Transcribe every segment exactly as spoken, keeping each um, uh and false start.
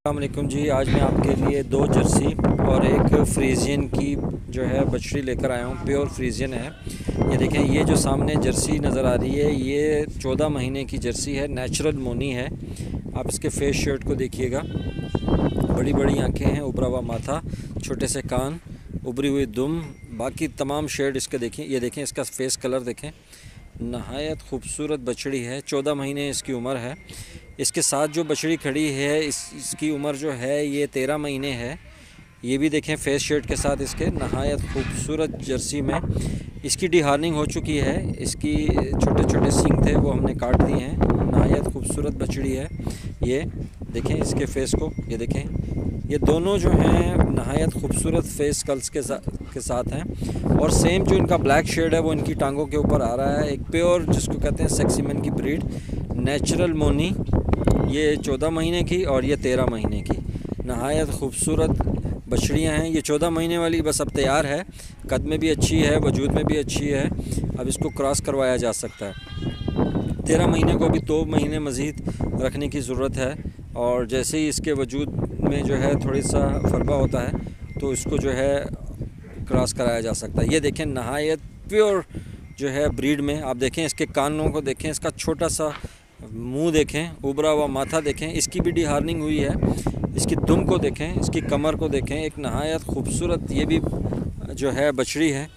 अस्सलामुअलैकुम जी। आज मैं आपके लिए दो जर्सी और एक फ्रीजियन की जो है बछड़ी लेकर आया हूँ। प्योर फ्रीजियन है। ये देखें, ये जो सामने जर्सी नज़र आ रही है ये चौदह महीने की जर्सी है। नेचुरल मोनी है। आप इसके फेस शर्ट को देखिएगा। बड़ी बड़ी आंखें हैं, उभरा हुआ माथा, छोटे से कान, उभरी हुई दुम, बाकी तमाम शेड इसके देखें। ये देखें इसका फेस कलर देखें, नहायत खूबसूरत बछड़ी है। चौदह महीने इसकी उम्र है। इसके साथ जो बछड़ी खड़ी है इस इसकी उम्र जो है ये तेरह महीने है। ये भी देखें फेस शर्ट के साथ इसके, नहायत खूबसूरत जर्सी में। इसकी डिहार्निंग हो चुकी है। इसकी छोटे छोटे सींग थे वो हमने काट दिए हैं। नहायत खूबसूरत बछड़ी है। ये देखें इसके फेस को, ये देखें, ये दोनों जो हैं नहायत खूबसूरत फेस कल्स के साथ के साथ हैं। और सेम जो इनका ब्लैक शेड है वो इनकी टांगों के ऊपर आ रहा है। एक प्योर जिसको कहते हैं सेक्सीमन की ब्रीड, नेचुरल मोनी। ये चौदह महीने की और ये तेरह महीने की नहायत खूबसूरत बछड़ियाँ हैं। ये चौदह महीने वाली बस अब तैयार है। कद में भी अच्छी है, वजूद में भी अच्छी है। अब इसको क्रॉस करवाया जा सकता है। तेरह महीने को भी दो महीने मज़ीद रखने की ज़रूरत है। और जैसे ही इसके वजूद में जो है थोड़ी सा फरबा होता है तो इसको जो है क्रॉस कराया जा सकता है। ये देखें नहायत प्योर जो है ब्रीड में। आप देखें इसके कानों को देखें, इसका छोटा सा मुंह देखें, उभरा हुआ माथा देखें। इसकी भी डिहार्निंग हुई है। इसकी दुम को देखें, इसकी कमर को देखें। एक नहायत खूबसूरत ये भी जो है बछड़ी है,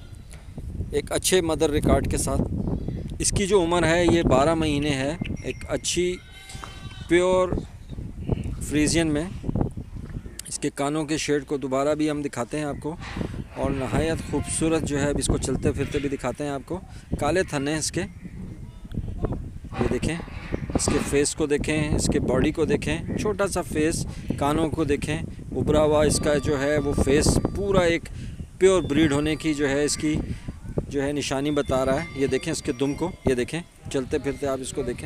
एक अच्छे मदर रिकॉर्ड के साथ। इसकी जो उम्र है ये बारह महीने है। एक अच्छी प्योर फ्रीजियन में। इसके कानों के शेड को दोबारा भी हम दिखाते हैं आपको। और नहायत खूबसूरत जो है, अब इसको चलते फिरते भी दिखाते हैं आपको। काले थन हैं इसके, ये देखें। इसके फेस को देखें, इसके बॉडी को देखें, छोटा सा फेस, कानों को देखें, उभरा हुआ इसका जो है वो फेस पूरा एक प्योर ब्रीड होने की जो है इसकी जो है निशानी बता रहा है। ये देखें इसके दुम को, ये देखें, चलते फिरते आप इसको देखें।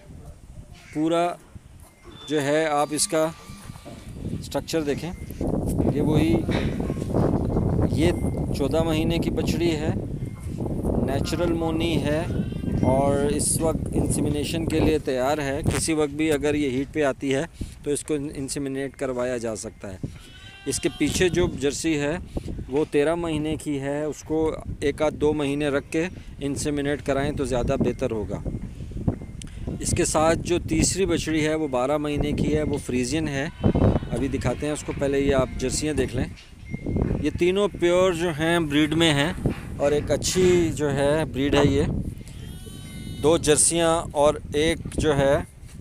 पूरा जो है आप इसका स्ट्रक्चर देखें। ये वही ये चौदह महीने की बछड़ी है, नेचुरल मोनी है और इस वक्त इंसेमिनेशन के लिए तैयार है। किसी वक्त भी अगर ये हीट पे आती है तो इसको इंसेमिनेट करवाया जा सकता है। इसके पीछे जो जर्सी है वो तेरह महीने की है। उसको एक आध दो महीने रख के इंसेमिनेट कराएं तो ज़्यादा बेहतर होगा। इसके साथ जो तीसरी बछड़ी है वो बारह महीने की है, वो फ्रीजियन है। अभी दिखाते हैं उसको, पहले ये आप जर्सियाँ देख लें। ये तीनों प्योर जो हैं ब्रीड में हैं और एक अच्छी जो है ब्रीड है। ये दो जर्सियाँ और एक जो है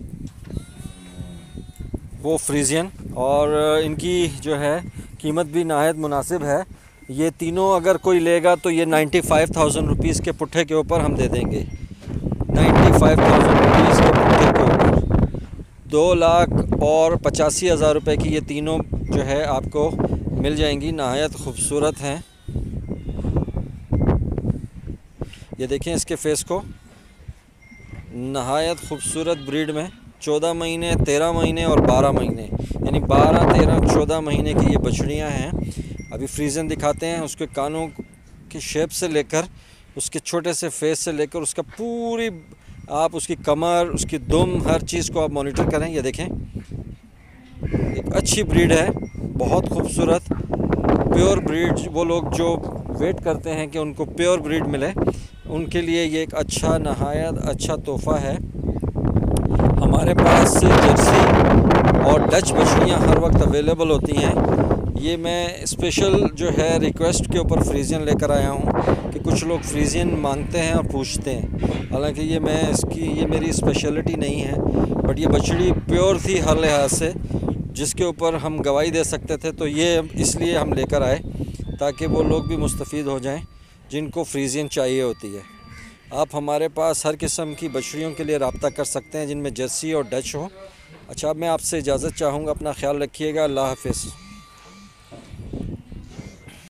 वो फ्रीजियन। और इनकी जो है कीमत भी नहायत मुनासिब है। ये तीनों अगर कोई लेगा तो ये नाइन्टी फाइव थाउजेंड रुपीज़ के पुट्ठे के ऊपर हम दे देंगे। नाइन्टी फाइव थाउजेंड रुपीज़ के पुट्ठे के ऊपर दो लाख और पचासी हज़ार रुपये की ये तीनों जो है आपको मिल जाएंगी। नहायत खूबसूरत हैं। ये देखें इसके फेस को, नहायत खूबसूरत ब्रीड में। चौदह महीने, तेरह महीने और बारह महीने, यानी बारह, तेरह, चौदह महीने की ये बछड़ियाँ हैं। अभी फ्रीजन दिखाते हैं। उसके कानों की शेप से लेकर, उसके छोटे से फेस से लेकर, उसका पूरी आप उसकी कमर, उसकी दुम, हर चीज़ को आप मॉनिटर करें। ये देखें, एक अच्छी ब्रीड है, बहुत खूबसूरत प्योर ब्रीड। वो लोग जो वेट करते हैं कि उनको प्योर ब्रीड मिले, उनके लिए ये एक अच्छा, नहायत अच्छा तोहफ़ा है। हमारे पास जर्सी और डच बछड़ियाँ हर वक्त अवेलेबल होती हैं। ये मैं स्पेशल जो है रिक्वेस्ट के ऊपर फ्रीजियन लेकर आया हूँ कि कुछ लोग फ्रीजियन मांगते हैं और पूछते हैं। हालांकि ये मैं इसकी ये मेरी स्पेशलिटी नहीं है, बट ये बछड़ी प्योर थी हर लिहाज से, जिसके ऊपर हम गवाही दे सकते थे। तो ये इसलिए हम लेकर आए ताकि वो लोग भी मुस्तफ़ीद हो जाएं जिनको फ्रीजियन चाहिए होती है। आप हमारे पास हर किस्म की बछड़ियों के लिए रब्ता कर सकते हैं जिनमें जर्सी और डच हो। अच्छा, अब मैं आपसे इजाज़त चाहूँगा। अपना ख्याल रखिएगा। अल्लाह हाफ़िज़।